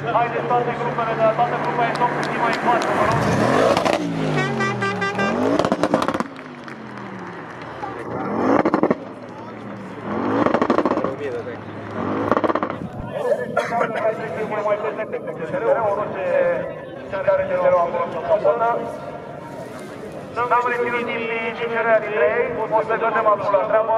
Haideți toate grupele, de la toată grupa e top, puțin mai în față, vă rog. Mai peste CSR-ul, orice are CSR-ul acolo în capătă. N-am reținut din CSR-a din 3, o să vedem acum la treabă.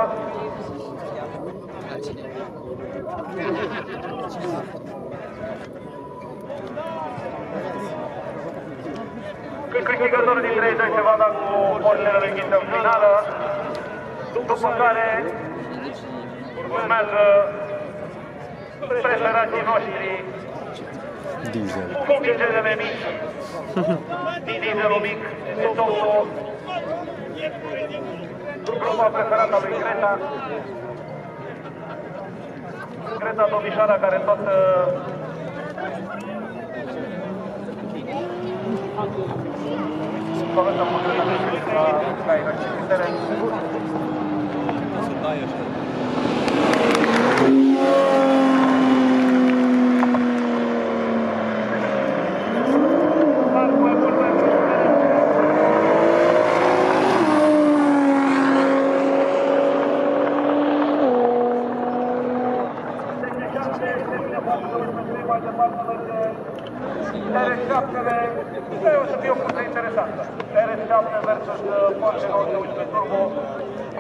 Câștigătorul din 30 se va da cu porțile leghită în finală, după care urmează preferații noștri cu dieselele mici, dieselul mic, S8, grupa preferată a lui Greta Domnișoara, care tot povestea la exercițiile. R7-le, o să fie o cursă interesantă. R7 versus Porsche 911 Turbo.